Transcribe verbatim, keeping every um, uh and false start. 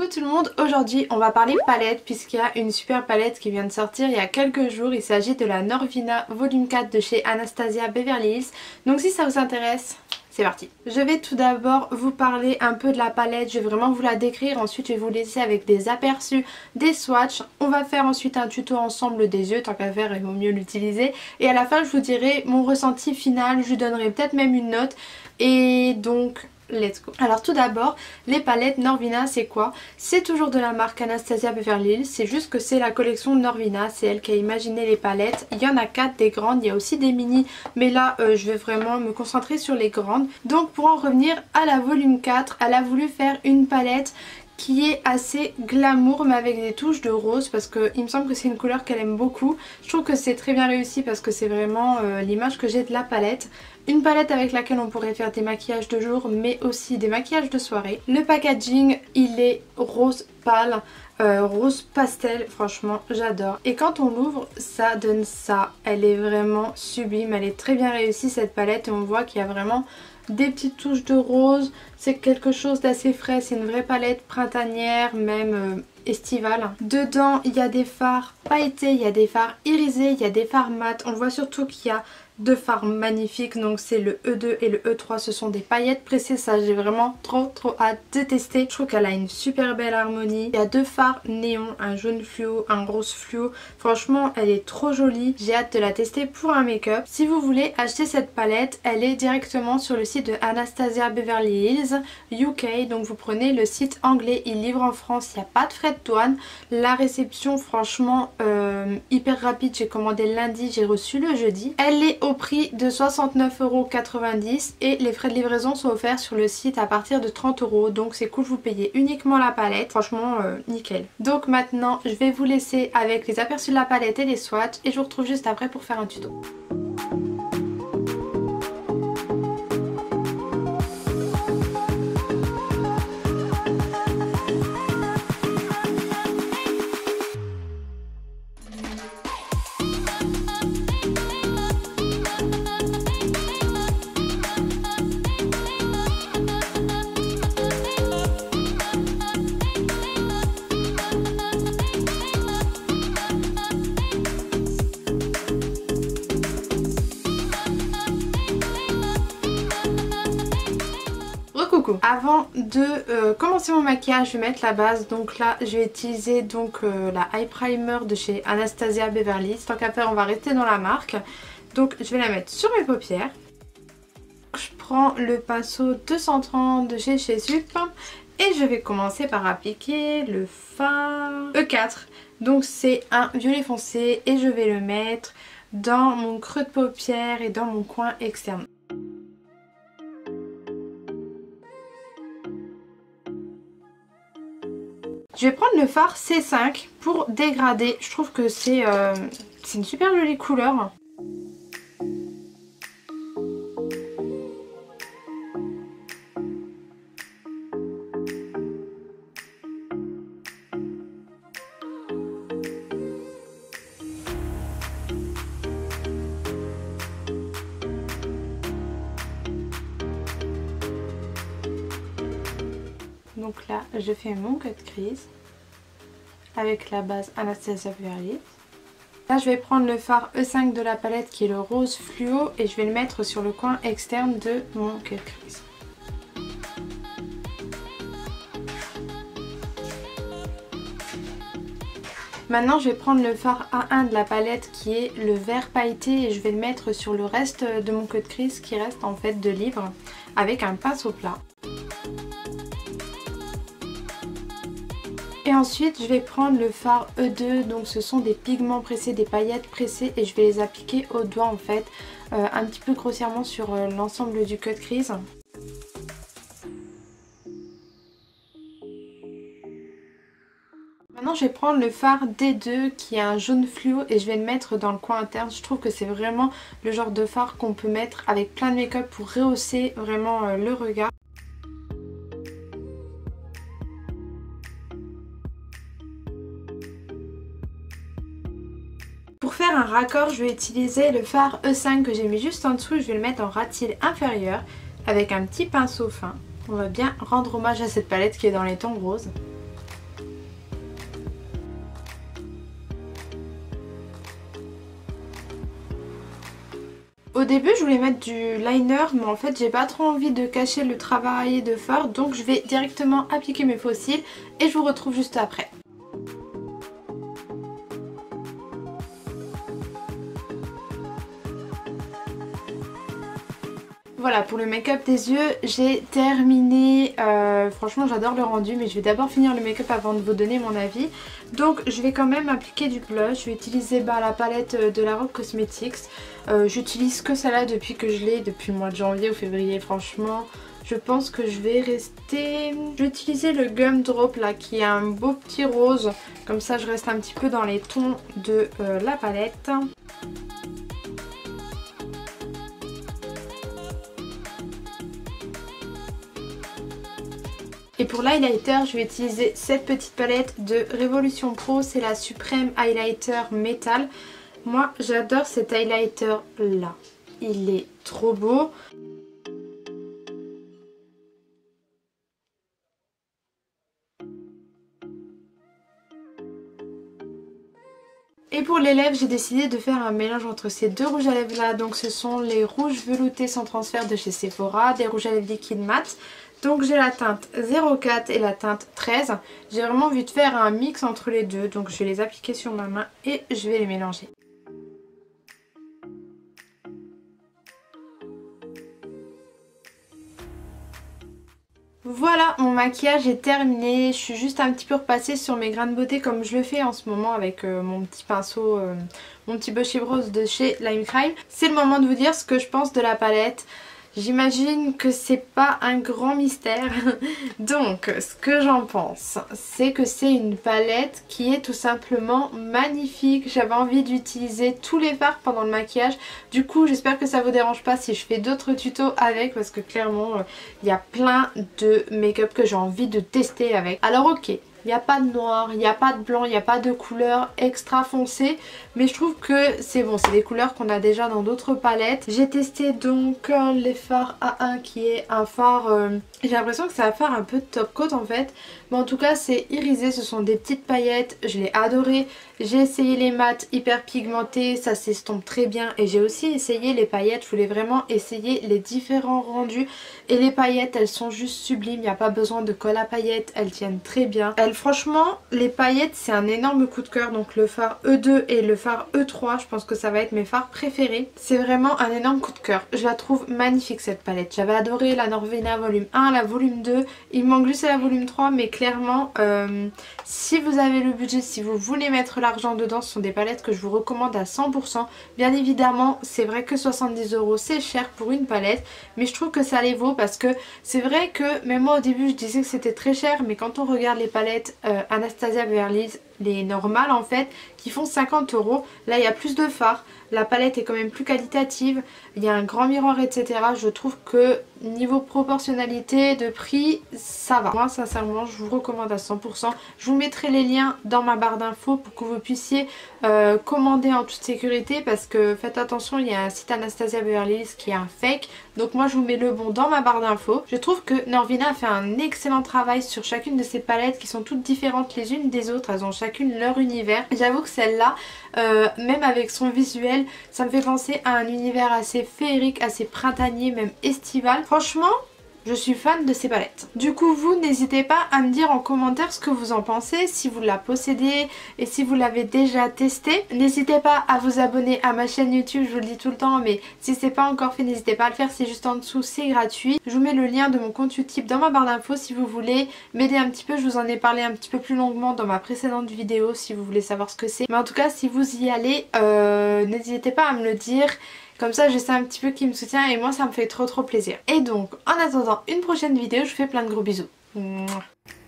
Coucou tout le monde, aujourd'hui on va parler palette puisqu'il y a une super palette qui vient de sortir il y a quelques jours. Il s'agit de la Norvina volume quatre de chez Anastasia Beverly Hills. Donc si ça vous intéresse, c'est parti. Je vais tout d'abord vous parler un peu de la palette, je vais vraiment vous la décrire, ensuite je vais vous laisser avec des aperçus, des swatchs. On va faire ensuite un tuto ensemble des yeux, tant qu'à faire il vaut mieux l'utiliser. Et à la fin je vous dirai mon ressenti final, je lui donnerai peut-être même une note. Et donc... let's go. Alors tout d'abord, les palettes Norvina c'est quoi? C'est toujours de la marque Anastasia Beverly Hills, c'est juste que c'est la collection Norvina, c'est elle qui a imaginé les palettes. Il y en a quatre des grandes, il y a aussi des mini, mais là euh, je vais vraiment me concentrer sur les grandes. Donc pour en revenir à la volume quatre, elle a voulu faire une palette qui est assez glamour mais avec des touches de rose parce que il me semble que c'est une couleur qu'elle aime beaucoup. Je trouve que c'est très bien réussi parce que c'est vraiment euh, l'image que j'ai de la palette. Une palette avec laquelle on pourrait faire des maquillages de jour mais aussi des maquillages de soirée. Le packaging il est rose pâle, euh, rose pastel, franchement j'adore. Et quand on l'ouvre ça donne ça, elle est vraiment sublime, elle est très bien réussie cette palette et on voit qu'il y a vraiment des petites touches de rose. C'est quelque chose d'assez frais, c'est une vraie palette printanière, même euh, estivale. Dedans il y a des fards pailletés, il y a des fards irisés, il y a des fards mat. On voit surtout qu'il y a deux fards magnifiques, donc c'est le E deux et le E trois, ce sont des paillettes pressées, ça j'ai vraiment trop trop hâte de tester. Je trouve qu'elle a une super belle harmonie. Il y a deux fards néon, un jaune fluo, un rose fluo, franchement elle est trop jolie, j'ai hâte de la tester pour un make-up. Si vous voulez acheter cette palette, elle est directement sur le site de Anastasia Beverly Hills U K, donc vous prenez le site anglais, il livre en France, il n'y a pas de frais de douane. La réception franchement euh, hyper rapide, j'ai commandé le lundi, j'ai reçu le jeudi. Elle est au prix de soixante-neuf euros quatre-vingt-dix et les frais de livraison sont offerts sur le site à partir de trente euros, donc c'est cool, vous payez uniquement la palette, franchement euh, nickel. Donc maintenant je vais vous laisser avec les aperçus de la palette et les swatchs et je vous retrouve juste après pour faire un tuto. Avant de euh, commencer mon maquillage, je vais mettre la base. Donc là je vais utiliser donc euh, la eye primer de chez Anastasia Beverly Hills. Tant qu'à faire on va rester dans la marque. Donc je vais la mettre sur mes paupières. Je prends le pinceau deux cent trente de chez Chez Sup et je vais commencer par appliquer le fard E quatre. Donc c'est un violet foncé et je vais le mettre dans mon creux de paupière et dans mon coin externe. Je vais prendre le fard C cinq pour dégrader. Je trouve que c'est euh, c'est une super jolie couleur. Donc là je fais mon cut crease avec la base Anastasia Beverly Hills. Là je vais prendre le fard E cinq de la palette qui est le rose fluo et je vais le mettre sur le coin externe de mon cut crease. Maintenant je vais prendre le fard A un de la palette qui est le vert pailleté et je vais le mettre sur le reste de mon cut crease qui reste en fait de livre avec un pinceau plat. Et ensuite je vais prendre le fard E deux, donc ce sont des pigments pressés, des paillettes pressées et je vais les appliquer au doigt en fait, euh, un petit peu grossièrement sur euh, l'ensemble du cut crease. Maintenant je vais prendre le fard D deux qui est un jaune fluo et je vais le mettre dans le coin interne. Je trouve que c'est vraiment le genre de fard qu'on peut mettre avec plein de make-up pour rehausser vraiment euh, le regard. Pour faire un raccord, je vais utiliser le fard E cinq que j'ai mis juste en dessous. Je vais le mettre en ras de cils inférieur avec un petit pinceau fin. On va bien rendre hommage à cette palette qui est dans les tons roses. Au début je voulais mettre du liner mais en fait j'ai pas trop envie de cacher le travail de fard, donc je vais directement appliquer mes faux cils et je vous retrouve juste après. Voilà, pour le make-up des yeux, j'ai terminé. Euh, franchement, j'adore le rendu, mais je vais d'abord finir le make-up avant de vous donner mon avis. Donc, je vais quand même appliquer du blush. Je vais utiliser bah, la palette de La Robe Cosmetics. Euh, J'utilise que celle-là depuis que je l'ai, depuis le mois de janvier ou février. Franchement, je pense que je vais rester... Je vais utiliser le Gumdrop là, qui a un beau petit rose. Comme ça, je reste un petit peu dans les tons de euh, la palette. Et pour l'highlighter, je vais utiliser cette petite palette de Révolution Pro, c'est la Supreme Highlighter Métal. Moi j'adore cet highlighter là, il est trop beau. Et pour les lèvres, j'ai décidé de faire un mélange entre ces deux rouges à lèvres là. Donc ce sont les rouges veloutés sans transfert de chez Sephora, des rouges à lèvres liquide mat. Donc j'ai la teinte zéro quatre et la teinte treize. J'ai vraiment envie de faire un mix entre les deux. Donc je vais les appliquer sur ma main et je vais les mélanger. Voilà, mon maquillage est terminé. Je suis juste un petit peu repassée sur mes grains de beauté comme je le fais en ce moment avec euh, mon petit pinceau, euh, mon petit Bush Rose de chez Lime Crime. C'est le moment de vous dire ce que je pense de la palette. J'imagine que c'est pas un grand mystère. Donc ce que j'en pense, c'est que c'est une palette qui est tout simplement magnifique. J'avais envie d'utiliser tous les fards pendant le maquillage. Du coup j'espère que ça vous dérange pas si je fais d'autres tutos avec, parce que clairement il euh, y a plein de make-up que j'ai envie de tester avec. Alors ok, il n'y a pas de noir, il n'y a pas de blanc, il n'y a pas de couleur extra foncée. Mais je trouve que c'est bon, c'est des couleurs qu'on a déjà dans d'autres palettes. J'ai testé donc euh, les fards A un qui est un fard... Euh, j'ai l'impression que c'est un fard un peu top coat en fait. Mais en tout cas c'est irisé, ce sont des petites paillettes, je l'ai adoré. J'ai essayé les mats hyper pigmentés, ça s'estompe très bien. Et j'ai aussi essayé les paillettes, je voulais vraiment essayer les différents rendus. Et les paillettes elles sont juste sublimes, il n'y a pas besoin de colle à paillettes, elles tiennent très bien. Elles, franchement les paillettes c'est un énorme coup de cœur, donc le fard E deux et le fard E trois je pense que ça va être mes fards préférés. C'est vraiment un énorme coup de cœur, je la trouve magnifique cette palette. J'avais adoré la Norvina volume un, la volume deux, il me manque juste la volume trois, mais clairement euh, si vous avez le budget, si vous voulez mettre l'argent dedans, ce sont des palettes que je vous recommande à cent pour cent. Bien évidemment c'est vrai que soixante-dix euros c'est cher pour une palette, mais je trouve que ça les vaut, parce que c'est vrai que même moi au début je disais que c'était très cher, mais quand on regarde les palettes euh, Anastasia Beverly Hills, les normales en fait, qui font cinquante euros, là il y a plus de fards, la palette est quand même plus qualitative, il y a un grand miroir etc. Je trouve que niveau proportionnalité de prix ça va. Moi sincèrement je vous recommande à cent pour cent. Je vous mettrai les liens dans ma barre d'infos pour que vous puissiez euh, commander en toute sécurité, parce que faites attention, il y a un site Anastasia Beverly Hills qui est un fake, donc moi je vous mets le bon dans ma barre d'infos. Je trouve que Norvina a fait un excellent travail sur chacune de ces palettes qui sont toutes différentes les unes des autres, elles ont chacune leur univers. J'avoue que celle-là, euh, même avec son visuel, ça me fait penser à un univers assez féerique, assez printanier, même estival. Franchement, je suis fan de ces palettes. Du coup vous n'hésitez pas à me dire en commentaire ce que vous en pensez, si vous la possédez et si vous l'avez déjà testé. N'hésitez pas à vous abonner à ma chaîne YouTube, je vous le dis tout le temps, mais si c'est pas encore fait n'hésitez pas à le faire, c'est juste en dessous, c'est gratuit. Je vous mets le lien de mon compte YouTube dans ma barre d'infos si vous voulez m'aider un petit peu. Je vous en ai parlé un petit peu plus longuement dans ma précédente vidéo si vous voulez savoir ce que c'est. Mais en tout cas si vous y allez, euh, n'hésitez pas à me le dire. Comme ça je sais un petit peu qui me soutient et moi ça me fait trop trop plaisir. Et donc en attendant une prochaine vidéo, je vous fais plein de gros bisous. Mouah.